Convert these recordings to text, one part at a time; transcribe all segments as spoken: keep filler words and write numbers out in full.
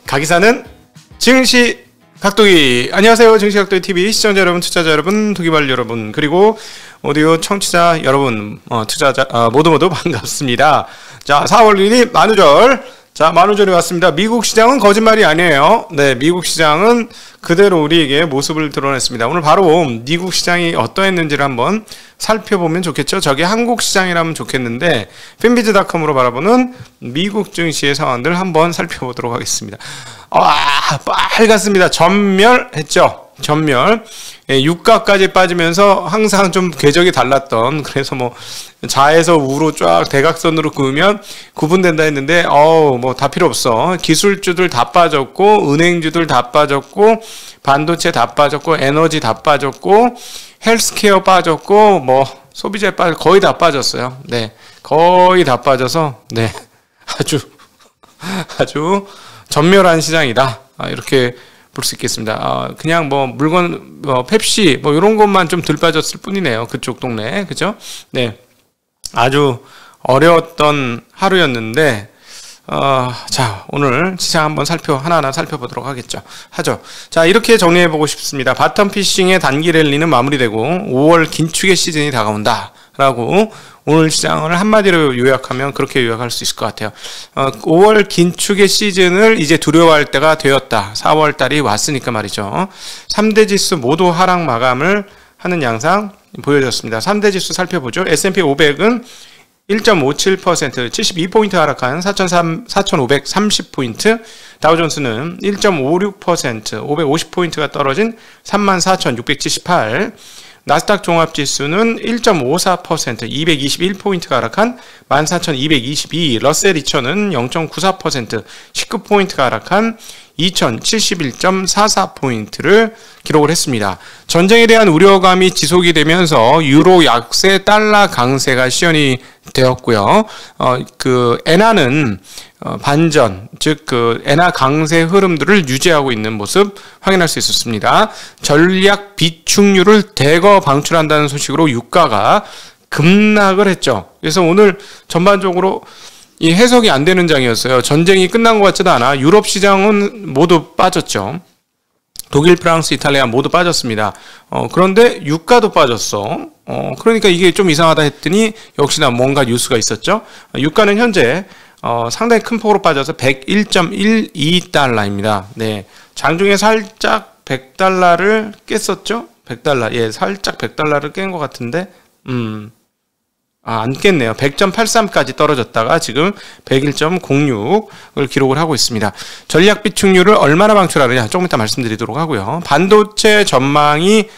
가기사는 증시 각도기. 안녕하세요. 증시 각도기 티비 시청자 여러분, 투자자 여러분, 투기발 여러분, 그리고 오디오 청취자 여러분, 어, 투자자 어, 모두 모두 반갑습니다. 자, 사월 일일 만우절. 자, 만우절이 왔습니다. 미국 시장은 거짓말이 아니에요. 네, 미국 시장은 그대로 우리에게 모습을 드러냈습니다. 오늘 바로 미국 시장이 어떠했는지를 한번 살펴보면 좋겠죠. 저게 한국 시장이라면 좋겠는데 핀비즈닷컴으로 바라보는 미국 증시의 상황들 한번 살펴보도록 하겠습니다. 아, 빨갛습니다. 전멸했죠. 전멸. 예, 유가까지 빠지면서 항상 좀 궤적이 달랐던, 그래서 뭐 좌에서 우로 쫙 대각선으로 그으면 구분된다 했는데 어우 뭐 다 필요 없어. 기술주들 다 빠졌고, 은행주들 다 빠졌고, 반도체 다 빠졌고, 에너지 다 빠졌고, 헬스케어 빠졌고, 뭐 소비재 빠 거의 다 빠졌어요. 네, 거의 다 빠져서 네 아주 아주 전멸한 시장이다. 아, 이렇게 볼 수 있겠습니다. 아, 그냥 뭐 물건, 뭐 펩시 뭐 이런 것만 좀 덜 빠졌을 뿐이네요. 그쪽 동네, 그죠? 네, 아주 어려웠던 하루였는데, 어, 자, 오늘 시장 한번 살펴 하나하나 살펴보도록 하겠죠. 하죠. 자, 이렇게 정리해 보고 싶습니다. 바텀 피싱의 단기 랠리는 마무리되고 오월 긴축의 시즌이 다가온다라고 오늘 시장을 한마디로 요약하면 그렇게 요약할 수 있을 것 같아요. 어, 오월 긴축의 시즌을 이제 두려워할 때가 되었다. 사월 달이 왔으니까 말이죠. 삼 대 지수 모두 하락 마감을 하는 양상 보여졌습니다. 삼 대 지수 살펴보죠. 에스 앤 피 오백은 일 점 오칠 퍼센트, 칠십이 포인트 하락한 사천오백삼십 포인트, 다우존스는 일 점 오육 퍼센트, 오백오십 포인트가 떨어진 삼만 사천육백칠십팔, 나스닥 종합지수는 일 점 오사 퍼센트, 이백이십일 포인트가 하락한 만 사천이백이십이, 러셀 이천은 영 점 구사 퍼센트, 십구 포인트가 하락한 이천칠십일 점 사사 포인트를 기록을 했습니다. 전쟁에 대한 우려감이 지속이 되면서 유로 약세, 달러 강세가 시연이 되었고요. 어, 그 엔화는 어, 반전, 즉 그 엔화 강세 흐름들을 유지하고 있는 모습 확인할 수 있었습니다. 전략 비축률을 대거 방출한다는 소식으로 유가가 급락을 했죠. 그래서 오늘 전반적으로 이 해석이 안 되는 장이었어요. 전쟁이 끝난 것 같지도 않아. 유럽 시장은 모두 빠졌죠. 독일, 프랑스, 이탈리아 모두 빠졌습니다. 어, 그런데 유가도 빠졌어. 어, 그러니까 이게 좀 이상하다 했더니 역시나 뭔가 뉴스가 있었죠. 어, 유가는 현재 어, 상당히 큰 폭으로 빠져서 백일 점 일이 달러입니다. 네, 장중에 살짝 백 달러를 깼었죠. 백 달러. 예, 살짝 백 달러를 깬 것 같은데, 음. 아, 안 깼네요. 백 점 팔삼까지 떨어졌다가 지금 백일 점 공육을 기록을 하고 있습니다. 전략 비축률을 얼마나 방출하느냐 조금 이따 말씀드리도록 하고요. 반도체 전망이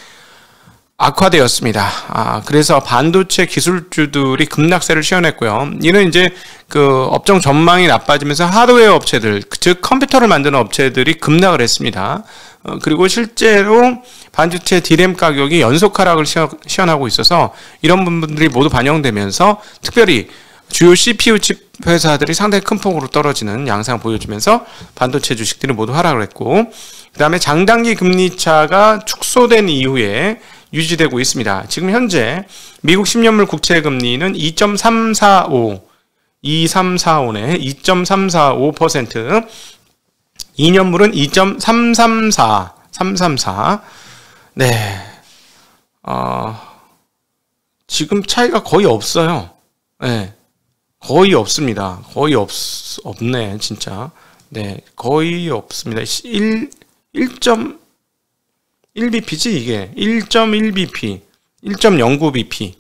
악화되었습니다. 아, 그래서 반도체 기술주들이 급락세를 시현했고요. 이는 이제 그 업종 전망이 나빠지면서 하드웨어 업체들, 즉 컴퓨터를 만드는 업체들이 급락을 했습니다. 어, 그리고 실제로 반도체 디램 가격이 연속 하락을 시현하고 있어서 이런 부분들이 모두 반영되면서 특별히 주요 씨피유 칩 회사들이 상당히 큰 폭으로 떨어지는 양상을 보여주면서 반도체 주식들이 모두 하락을 했고, 그 다음에 장단기 금리차가 축소된 이후에 유지되고 있습니다. 지금 현재 미국 십 년물 국채 금리는 이 점 삼사오, 이삼사오네, 이 점 삼사오 퍼센트, 이 년물은 이 점 삼삼사, 삼삼사. 네, 어, 지금 차이가 거의 없어요. 네, 거의 없습니다. 거의 없, 없네, 진짜. 네, 거의 없습니다. 일, 일 점 일 비피지, 이게. 일 점 일 비피, 일 점 영구 비피.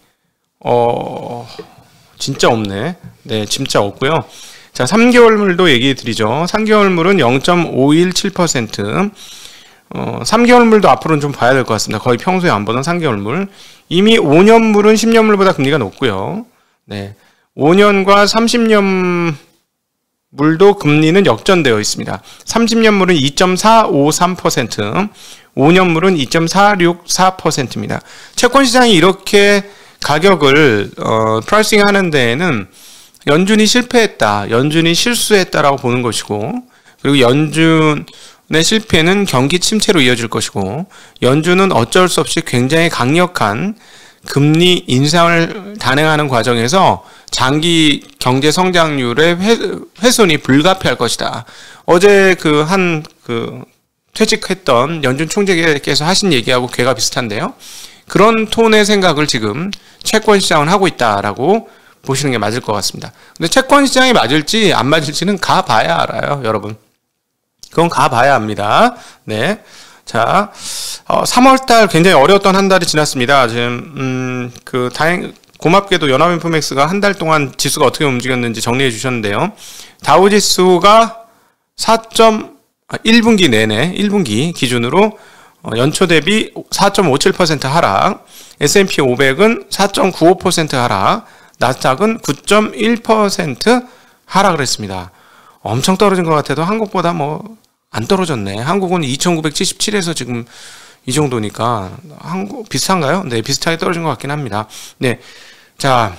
어, 진짜 없네. 네, 진짜 없고요. 자, 삼 개월물도 얘기해 드리죠. 삼 개월물은 영 점 오일칠 퍼센트. 어, 삼 개월물도 앞으로는 좀 봐야 될 것 같습니다. 거의 평소에 안 보던 삼 개월물. 이미 오 년물은 십 년물보다 금리가 높고요. 네. 오 년과 삼십 년 물도 금리는 역전되어 있습니다. 삼십 년물은 이 점 사오삼 퍼센트, 오 년물은 이 점 사육사 퍼센트입니다. 채권 시장이 이렇게 가격을 어, 프라이싱 하는 데에는 연준이 실패했다, 연준이 실수했다라고 보는 것이고, 그리고 연준의 실패는 경기 침체로 이어질 것이고, 연준은 어쩔 수 없이 굉장히 강력한 금리 인상을 단행하는 과정에서 장기 경제 성장률의 훼, 훼손이 불가피할 것이다. 어제 그 한 그 퇴직했던 연준 총재께서 하신 얘기하고 괴가 비슷한데요. 그런 톤의 생각을 지금 채권 시장은 하고 있다라고 보시는 게 맞을 것 같습니다. 근데 채권 시장이 맞을지 안 맞을지는 가봐야 알아요, 여러분. 그건 가봐야 합니다. 네. 자, 어, 삼월달 굉장히 어려웠던 한 달이 지났습니다. 지금, 음, 그, 다행, 고맙게도 연합인포맥스가 한 달 동안 지수가 어떻게 움직였는지 정리해 주셨는데요. 다우 지수가 사. 일 분기 내내, 일 분기 기준으로 어, 연초 대비 사 점 오칠 퍼센트 하락, 에스 앤 피 오백은 사 점 구오 퍼센트 하락, 나스닥은 구 점 일 퍼센트 하락을 했습니다. 엄청 떨어진 것 같아도 한국보다 뭐 안 떨어졌네. 한국은 이천구백칠십칠에서 지금 이 정도니까 한국 비슷한가요? 네, 비슷하게 떨어진 것 같긴 합니다. 네, 자,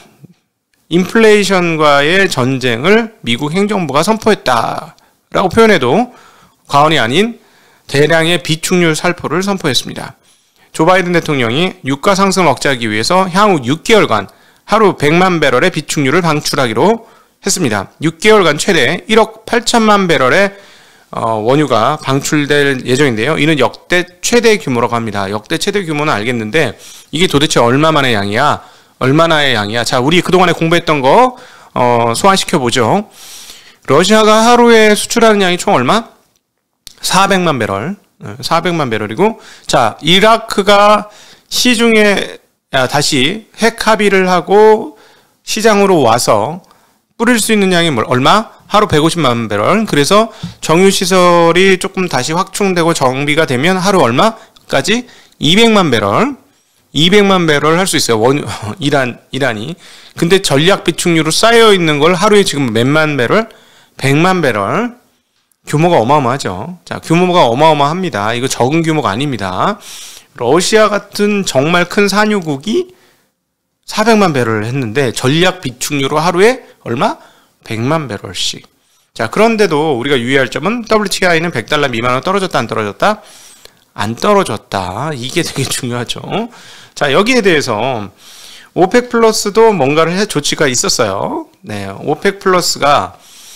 인플레이션과의 전쟁을 미국 행정부가 선포했다라고 표현해도 과언이 아닌 대량의 비축률 살포를 선포했습니다. 조 바이든 대통령이 유가 상승 억제하기 위해서 향후 육 개월간 하루 백만 배럴의 비축률을 방출하기로 했습니다. 육 개월간 최대 일억 팔천만 배럴의 어, 원유가 방출될 예정인데요. 이는 역대 최대 규모라고 합니다. 역대 최대 규모는 알겠는데 이게 도대체 얼마만의 양이야? 얼마나의 양이야? 자, 우리 그동안에 공부했던 거 어, 소환시켜보죠. 러시아가 하루에 수출하는 양이 총 얼마? 사백만 배럴. 사백만 배럴이고, 자, 이라크가 시중에 야, 다시 핵 합의를 하고 시장으로 와서 뿌릴 수 있는 양이 뭘, 얼마? 하루 백오십만 배럴. 그래서 정유시설이 조금 다시 확충되고 정비가 되면 하루 얼마까지? 이백만 배럴. 이백만 배럴 할 수 있어요. 원, 이란, 이란이. 근데 전략 비축률로 쌓여 있는 걸 하루에 지금 몇만 배럴? 백만 배럴. 규모가 어마어마하죠. 자, 규모가 어마어마합니다. 이거 적은 규모가 아닙니다. 러시아 같은 정말 큰 산유국이 사백만 배럴을 했는데 전략 비축률로 하루에 얼마? 백만 배럴씩. 자, 그런데도 우리가 유의할 점은 더블유 티 아이는 백 달러 미만으로 떨어졌다 안 떨어졌다? 안 떨어졌다. 이게 되게 중요하죠. 자, 여기에 대해서 오펙 플러스도 뭔가를 해 조치가 있었어요. 네, 오펙 플러스가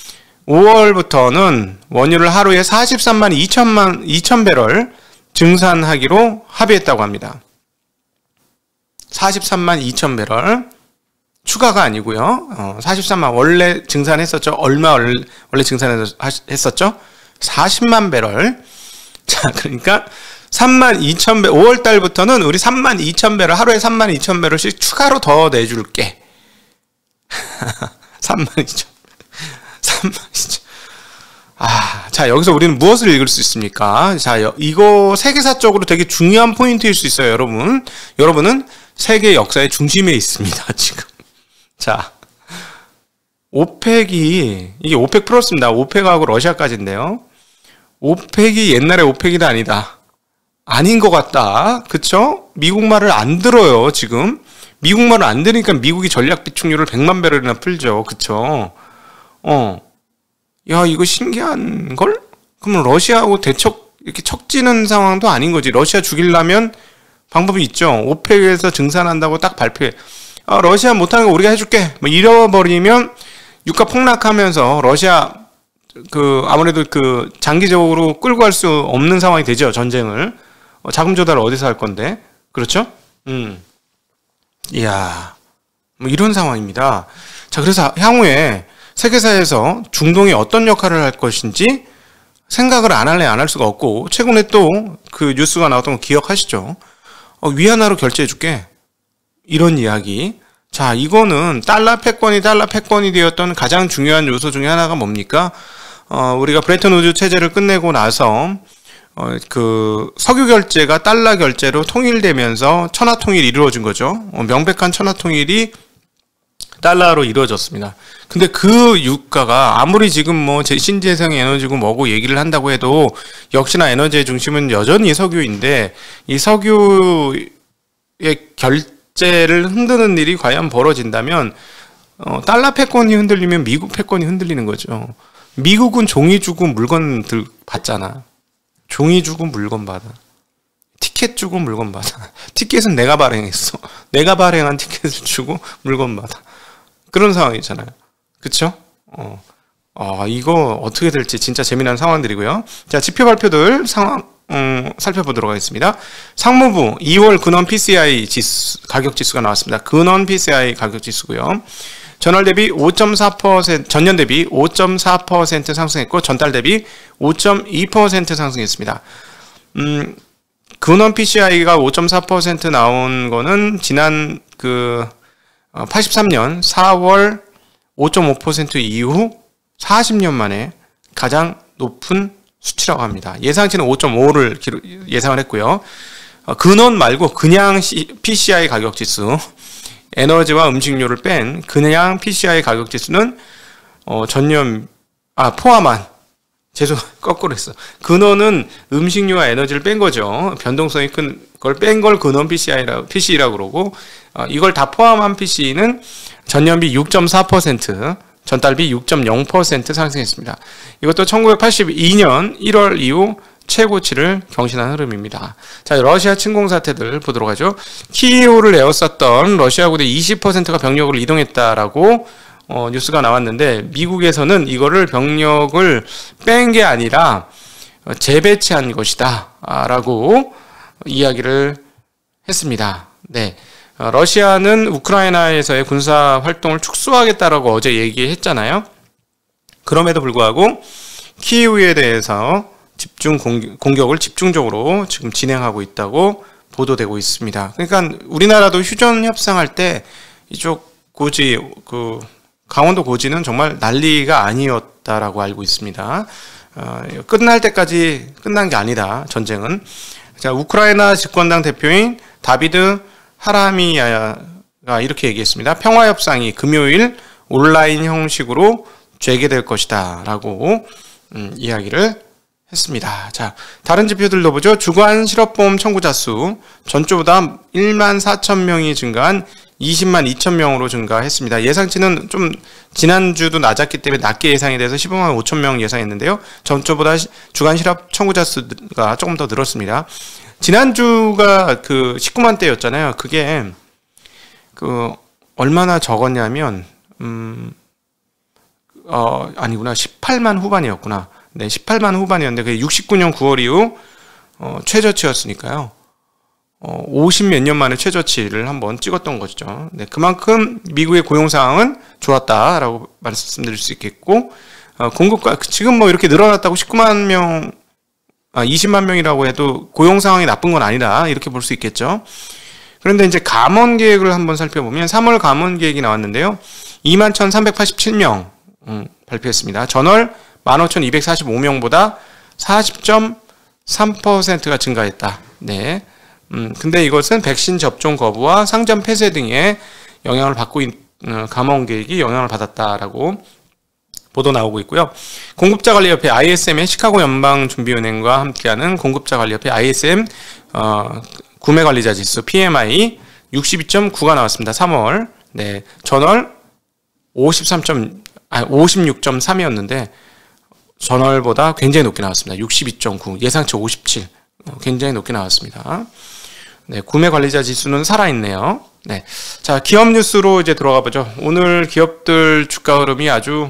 오월부터는 원유를 하루에 사십삼만 이천만 이천 배럴 증산하기로 합의했다고 합니다. 사십삼만 이천 배럴 추가가 아니고요. 어, 사십삼만 원래 증산했었죠. 얼마 원래 증산했었죠? 사십만 배럴. 자, 그러니까 삼만 이천 배 오월 달부터는 우리 삼만 이천 배럴 하루에 삼만 이천 배럴씩 추가로 더 내줄게. 삼만 이천 삼만 이천. 아, 자, 여기서 우리는 무엇을 읽을 수 있습니까? 자, 이거 세계사적으로 되게 중요한 포인트일 수 있어요, 여러분. 여러분은 세계 역사의 중심에 있습니다, 지금. 자, 오펙이, 이게 오펙 플러스입니다. 오펙하고 러시아까지인데요. 오펙이 옛날에 오펙이다 아니다. 아닌 것 같다. 그쵸? 미국 말을 안 들어요, 지금. 미국 말을 안 들으니까 미국이 전략 비축률을 백만 배럴이나 풀죠. 그쵸? 어. 야, 이거 신기한 걸? 그러면 러시아하고 대척, 이렇게 척지는 상황도 아닌 거지. 러시아 죽이려면 방법이 있죠. 오펙에서 증산한다고 딱 발표해. 아, 러시아 못하는 거 우리가 해줄게. 뭐 잃어버리면 유가 폭락하면서 러시아 그 아무래도 그 장기적으로 끌고 갈 수 없는 상황이 되죠. 전쟁을. 어, 자금 조달을 어디서 할 건데? 그렇죠? 음. 이야. 뭐 이런 상황입니다. 자, 그래서 향후에 세계사에서 중동이 어떤 역할을 할 것인지 생각을 안 할래 안 할 수가 없고, 최근에 또 그 뉴스가 나왔던 거 기억하시죠? 어, 위안화로 결제해줄게. 이런 이야기. 자, 이거는 달러 패권이 달러 패권이 되었던 가장 중요한 요소 중에 하나가 뭡니까? 어, 우리가 브레튼 우즈 체제를 끝내고 나서 어, 그 석유 결제가 달러 결제로 통일되면서 천화 통일이 이루어진 거죠. 어, 명백한 천화 통일이 달러로 이루어졌습니다. 근데 그 유가가 아무리 지금 뭐 신재생 에너지고 뭐고 얘기를 한다고 해도 역시나 에너지의 중심은 여전히 석유인데, 이 석유의 결제를 흔드는 일이 과연 벌어진다면 어, 달러 패권이 흔들리면 미국 패권이 흔들리는 거죠. 미국은 종이 주고 물건 들 받잖아. 종이 주고 물건 받아. 티켓 주고 물건 받아. 티켓은 내가 발행했어. 내가 발행한 티켓을 주고 물건 받아. 그런 상황이잖아요. 그쵸? 어, 어, 이거 어떻게 될지 진짜 재미난 상황들이고요. 자, 지표 발표들 상황, 음, 살펴보도록 하겠습니다. 상무부 이월 근원 피씨아이 지수, 가격 지수가 나왔습니다. 근원 피씨아이 가격 지수고요. 전월 대비 오 점 사 퍼센트, 전년 대비 오 점 사 퍼센트 상승했고, 전달 대비 오 점 이 퍼센트 상승했습니다. 음, 근원 피씨아이가 오 점 사 퍼센트 나온 거는 지난 그 팔십삼 년 사월 오 점 오 퍼센트 이후 사십 년 만에 가장 높은 수치라고 합니다. 예상치는 오 점 오를 예상을 했고요. 근원 말고 그냥 피씨아이 가격 지수, 에너지와 음식료를 뺀 그냥 피씨아이 가격 지수는 어, 전년 아 포함한 죄송 거꾸로 했어. 근원은 음식료와 에너지를 뺀 거죠. 변동성이 큰 걸 뺀 걸 근원 피씨아이라고 피씨라고 그러고, 어, 이걸 다 포함한 피씨는 전년비 육 점 사 퍼센트, 전달비 육 점 영 퍼센트 상승했습니다. 이것도 천구백팔십이 년 일월 이후 최고치를 경신한 흐름입니다. 자, 러시아 침공 사태들 보도록 하죠. 키이우를 에워쌌던 러시아 군대 이십 퍼센트가 병력을 이동했다라고 어, 뉴스가 나왔는데, 미국에서는 이거를 병력을 뺀 게 아니라 재배치한 것이다 라고 이야기를 했습니다. 네. 어, 러시아는 우크라이나에서의 군사 활동을 축소하겠다라고 어제 얘기했잖아요. 그럼에도 불구하고 키이우에 대해서 집중 공격, 공격을 집중적으로 지금 진행하고 있다고 보도되고 있습니다. 그러니까 우리나라도 휴전 협상할 때 이쪽 고지, 그 강원도 고지는 정말 난리가 아니었다라고 알고 있습니다. 어, 끝날 때까지 끝난 게 아니다, 전쟁은. 자, 우크라이나 집권당 대표인 다비드 하라미야가 이렇게 얘기했습니다. 평화협상이 금요일 온라인 형식으로 재개될 것이다 라고 음, 이야기를 했습니다. 자, 다른 지표들도 보죠. 주간 실업보험 청구자 수 전주보다 일만 사천 명이 증가한 이십만 이천 명으로 증가했습니다. 예상치는 좀 지난주도 낮았기 때문에 낮게 예상이 돼서 십오만 오천 명 예상했는데요. 전주보다 주간 실업 청구자 수가 조금 더 늘었습니다. 지난주가 그 십구만 대였잖아요. 그게 그 얼마나 적었냐면 음 어 아니구나. 십팔만 후반이었구나. 네, 십팔만 후반이었는데 그게 육십구 년 구월 이후 어, 최저치였으니까요. 어, 오십 몇 년 만에 최저치를 한번 찍었던 것이죠. 네, 그만큼 미국의 고용 상황은 좋았다라고 말씀드릴 수 있겠고, 어, 공급가 지금 뭐 이렇게 늘어났다고 십구만 명, 아, 이십만 명이라고 해도 고용 상황이 나쁜 건 아니다 이렇게 볼 수 있겠죠. 그런데 이제 감원 계획을 한번 살펴보면 삼월 감원 계획이 나왔는데요. 이만 천삼백팔십칠 명 음, 발표했습니다. 전월 만 오천이백사십오 명보다 사십 점 삼 퍼센트가 증가했다. 네. 음, 근데 이것은 백신 접종 거부와 상점 폐쇄 등의 영향을 받고 있, 어, 감원 계획이 영향을 받았다라고 보도 나오고 있고요. 공급자관리협회 아이에스엠의 시카고 연방준비은행과 함께하는 공급자관리협회 아이에스엠 어, 구매관리자 지수 피엠아이 육십이 점 구가 나왔습니다. 삼월. 네. 전월 오십삼 점, 아, 오십육 점 삼이었는데 전월보다 굉장히 높게 나왔습니다. 육십이 점 구, 예상치 오십칠, 어, 굉장히 높게 나왔습니다. 네, 구매관리자 지수는 살아있네요. 네, 자, 기업 뉴스로 이제 들어가 보죠. 오늘 기업들 주가 흐름이 아주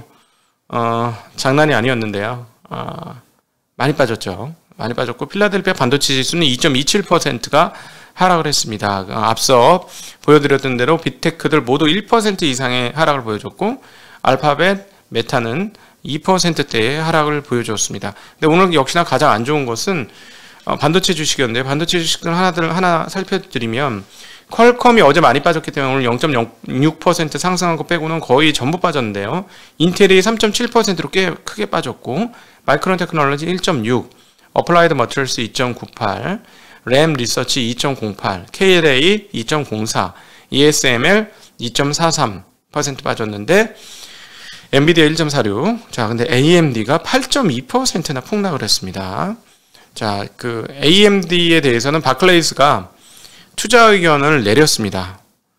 어, 장난이 아니었는데요. 어, 많이 빠졌죠. 많이 빠졌고 필라델피아 반도체 지수는 이 점 이칠 퍼센트가 하락을 했습니다. 앞서 보여드렸던 대로 빅테크들 모두 일 퍼센트 이상의 하락을 보여줬고 알파벳, 메타는 이 퍼센트대의 하락을 보여주었습니다. 근데 오늘 역시나 가장 안 좋은 것은 반도체 주식이었는데, 반도체 주식들 하나들 하나 살펴드리면 퀄컴이 어제 많이 빠졌기 때문에 오늘 영 점 영육 퍼센트 상승한 거 빼고는 거의 전부 빠졌는데요. 인텔이 삼 점 칠 퍼센트로 꽤 크게 빠졌고, 마이크론 테크놀로지 일 점 육, 어플라이드 머티리얼스 이 점 구팔, 램 리서치 이 점 공팔, 케이엘에이 이 점 공사, 이에스엠엘 이 점 사삼 퍼센트 빠졌는데 엔비디아 일 점 사육. 자, 근데 에이엠디가 팔 점 이 퍼센트나 폭락을 했습니다. 자, 그 에이엠디에 대해서는 바클레이스가 투자 의견을 내렸습니다.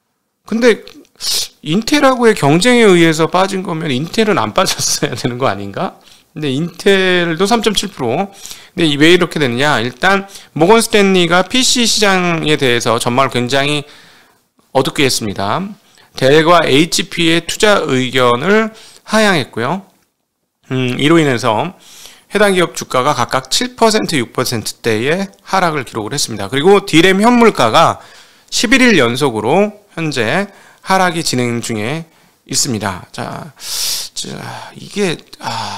근데 인텔하고의 경쟁에 의해서 빠진 거면 인텔은 안 빠졌어야 되는 거 아닌가? 근데 인텔도 삼 점 칠 퍼센트. 근데 왜 이렇게 되느냐? 일단 모건 스탠리가 피씨 시장에 대해서 전망을 굉장히 어둡게 했습니다. 델과 에이치피의 투자 의견을 하향했고요. 음, 이로 인해서 해당 기업 주가가 각각 칠 퍼센트, 육 퍼센트대의 하락을 기록을 했습니다. 그리고 디램 현물가가 십일 일 연속으로 현재 하락이 진행 중에 있습니다. 자, 자 이게 아,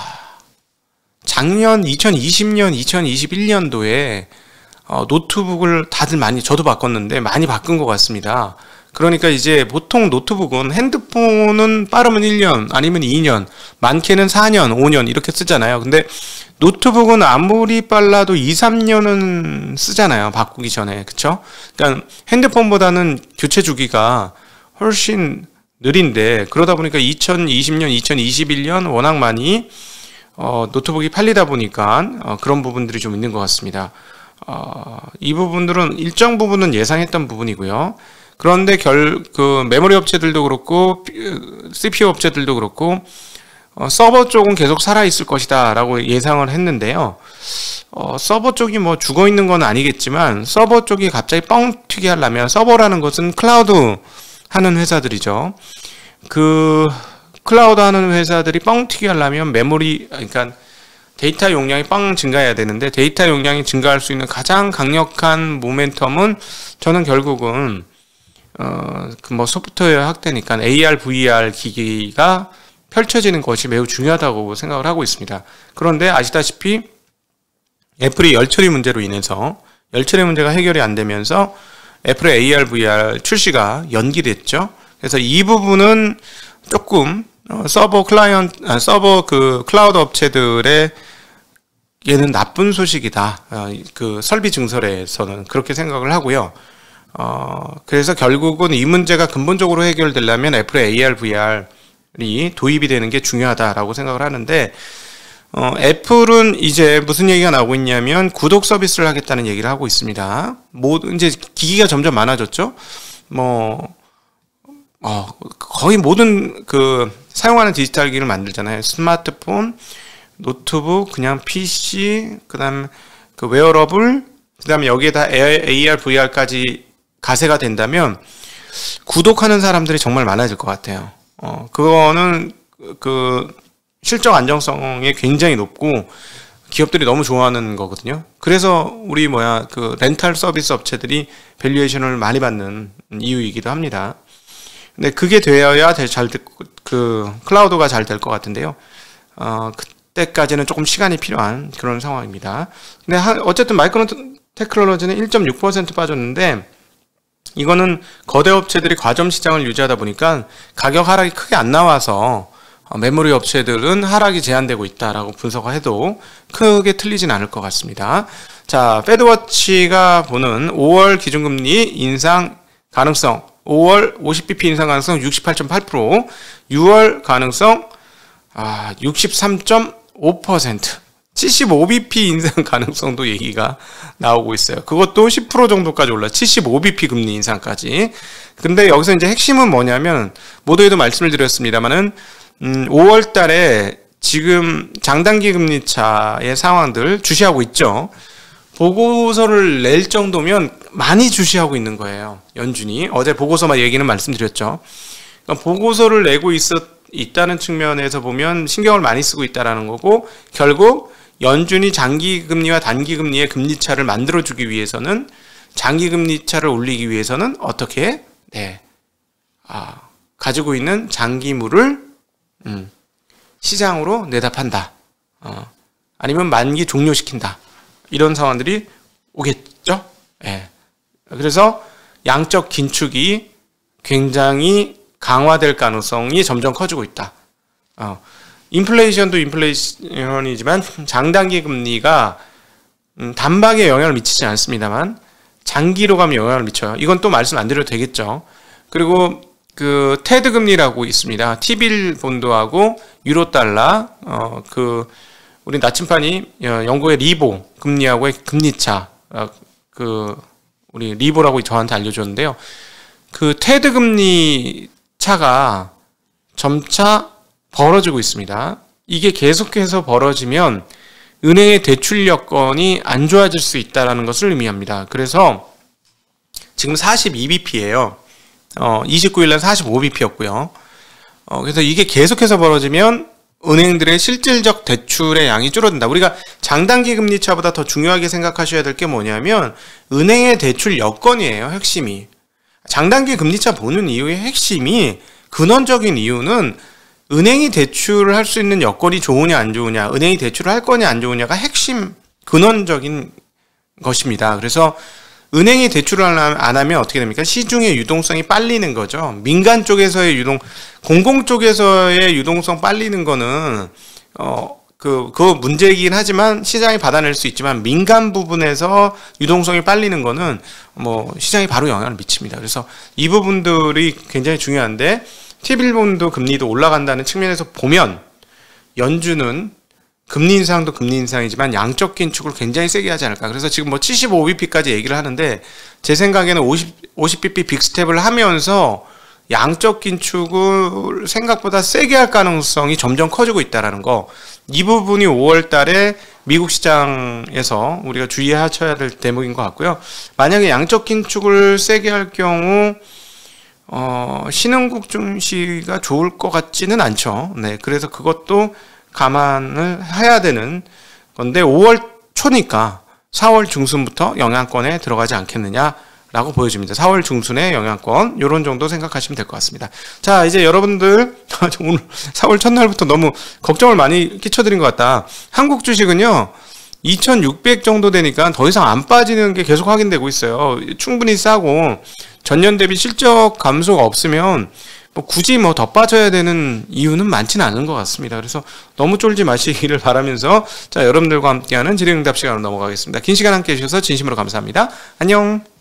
작년 이천이십 년, 이천이십일 년도에 어, 노트북을 다들 많이, 저도 바꿨는데 많이 바꾼 것 같습니다. 그러니까 이제 보통 노트북은, 핸드폰은 빠르면 일 년 아니면 이 년, 많게는 사 년, 오 년 이렇게 쓰잖아요. 근데 노트북은 아무리 빨라도 이, 삼 년은 쓰잖아요, 바꾸기 전에. 그쵸? 그러니까 핸드폰보다는 교체 주기가 훨씬 느린데, 그러다 보니까 이천이십 년, 이천이십일 년 워낙 많이 어, 노트북이 팔리다 보니까 어, 그런 부분들이 좀 있는 것 같습니다. 어, 이 부분들은 일정 부분은 예상했던 부분이고요. 그런데 결, 그 메모리 업체들도 그렇고 씨피유 업체들도 그렇고 어, 서버 쪽은 계속 살아있을 것이다 라고 예상을 했는데요. 어, 서버 쪽이 뭐 죽어 있는 건 아니겠지만, 서버 쪽이 갑자기 뻥 튀게 하려면, 서버라는 것은 클라우드 하는 회사들이죠. 그 클라우드 하는 회사들이 뻥 튀게 하려면 메모리, 그러니까 데이터 용량이 빵 증가해야 되는데, 데이터 용량이 증가할 수 있는 가장 강력한 모멘텀은 저는 결국은 어, 그 뭐 소프트웨어 확대니까 에이알, 브이알 기기가 펼쳐지는 것이 매우 중요하다고 생각을 하고 있습니다. 그런데 아시다시피 애플이 열처리 문제로 인해서 열처리 문제가 해결이 안 되면서 애플의 에이알, 브이알 출시가 연기됐죠. 그래서 이 부분은 조금 서버 클라이언트, 아, 서버 그 클라우드 업체들의 얘는 나쁜 소식이다. 그 설비 증설에서는 그렇게 생각을 하고요. 어, 그래서 결국은 이 문제가 근본적으로 해결되려면 애플의 에이알, 브이알이 도입이 되는 게 중요하다라고 생각을 하는데, 어, 애플은 이제 무슨 얘기가 나오고 있냐면 구독 서비스를 하겠다는 얘기를 하고 있습니다. 뭐 이제 기기가 점점 많아졌죠. 뭐 어, 거의 모든 그 사용하는 디지털 기기를 만들잖아요. 스마트폰, 노트북, 그냥 피씨, 그다음 그 웨어러블, 그다음에 여기에다 에이알, 브이알까지 가세가 된다면 구독하는 사람들이 정말 많아질 것 같아요. 어, 그거는 그 실적 안정성이 굉장히 높고 기업들이 너무 좋아하는 거거든요. 그래서 우리 뭐야 그 렌탈 서비스 업체들이 밸류에이션을 많이 받는 이유이기도 합니다. 근데 그게 되어야 잘 그 클라우드가 잘 될 것 같은데요. 어, 그때까지는 조금 시간이 필요한 그런 상황입니다. 근데 하, 어쨌든 마이크론 테크놀로지는 일 점 육 퍼센트 빠졌는데, 이거는 거대 업체들이 과점 시장을 유지하다 보니까 가격 하락이 크게 안 나와서 메모리 업체들은 하락이 제한되고 있다라고 분석을 해도 크게 틀리진 않을 것 같습니다. 자, 페드워치가 보는 오월 기준금리 인상 가능성, 오월 오십 비피 인상 가능성 육십팔 점 팔 퍼센트, 유월 가능성 아, 육십삼 점 오 퍼센트, 칠십오 비피 인상 가능성도 얘기가 나오고 있어요. 그것도 십 퍼센트 정도까지 올라, 칠십오 비피 금리 인상까지. 근데 여기서 이제 핵심은 뭐냐면, 모두에도 말씀을 드렸습니다만은, 음, 오월 달에 지금 장단기 금리 차의 상황들 주시하고 있죠. 보고서를 낼 정도면 많이 주시하고 있는 거예요. 연준이. 어제 보고서만 얘기는 말씀드렸죠. 그러니까 보고서를 내고 있었, 있다는 측면에서 보면 신경을 많이 쓰고 있다는 거고, 결국 연준이 장기금리와 단기금리의 금리차를 만들어주기 위해서는, 장기금리차를 올리기 위해서는 어떻게, 네, 아, 가지고 있는 장기물을 음, 시장으로 내다 판다. 어, 아니면 만기 종료시킨다. 이런 상황들이 오겠죠. 예. 그래서 양적 긴축이 굉장히 강화될 가능성이 점점 커지고 있다. 어, 인플레이션도 인플레이션이지만 장단기 금리가 음, 단박에 영향을 미치지 않습니다만 장기로 가면 영향을 미쳐요. 이건 또 말씀 안 드려도 되겠죠. 그리고 그 테드 금리라고 있습니다. 티빌 본드하고 유로 달러, 어, 그 우리 나침판이 영국의 리보 금리하고의 금리차, 어, 그 우리 리보라고 저한테 알려줬는데요. 그 테드 금리 차가 점차 벌어지고 있습니다. 이게 계속해서 벌어지면 은행의 대출 여건이 안 좋아질 수 있다는 것을 의미합니다. 그래서 지금 사십이 비피예요. 어, 이십구 일날 사십오 비피였고요. 어, 그래서 이게 계속해서 벌어지면 은행들의 실질적 대출의 양이 줄어든다. 우리가 장단기 금리차보다 더 중요하게 생각하셔야 될 게 뭐냐면 은행의 대출 여건이에요. 핵심이. 장단기 금리차 보는 이유의 핵심이, 근원적인 이유는 은행이 대출을 할 수 있는 여건이 좋으냐 안 좋으냐, 은행이 대출을 할 거냐 안 좋으냐가 핵심 근원적인 것입니다. 그래서 은행이 대출을 안 하면 어떻게 됩니까? 시중의 유동성이 빨리는 거죠. 민간 쪽에서의 유동, 공공 쪽에서의 유동성 빨리는 거는 어, 그, 그 문제이긴 하지만 시장이 받아낼 수 있지만, 민간 부분에서 유동성이 빨리는 거는 뭐 시장이 바로 영향을 미칩니다. 그래서 이 부분들이 굉장히 중요한데, 티빌본드 금리도 올라간다는 측면에서 보면 연준은 금리 인상도 금리 인상이지만 양적 긴축을 굉장히 세게 하지 않을까. 그래서 지금 뭐 칠십오 비피까지 얘기를 하는데, 제 생각에는 오십, 오십 비피 빅스텝을 하면서 양적 긴축을 생각보다 세게 할 가능성이 점점 커지고 있다는 거, 이 부분이 오월 달에 미국 시장에서 우리가 주의하셔야 될 대목인 것 같고요. 만약에 양적 긴축을 세게 할 경우 어, 신흥국 증시가 좋을 것 같지는 않죠. 네, 그래서 그것도 감안을 해야 되는 건데, 오월 초니까 사월 중순부터 영향권에 들어가지 않겠느냐라고 보여집니다. 사월 중순에 영향권, 요런 정도 생각하시면 될 것 같습니다. 자, 이제 여러분들 오늘 사월 첫날부터 너무 걱정을 많이 끼쳐드린 것 같다. 한국 주식은요 이천육백 정도 되니까 더 이상 안 빠지는 게 계속 확인되고 있어요. 충분히 싸고 전년 대비 실적 감소가 없으면 뭐 굳이 뭐 더 빠져야 되는 이유는 많지는 않은 것 같습니다. 그래서 너무 쫄지 마시기를 바라면서, 자, 여러분들과 함께하는 질의응답 시간으로 넘어가겠습니다. 긴 시간 함께 해주셔서 진심으로 감사합니다. 안녕.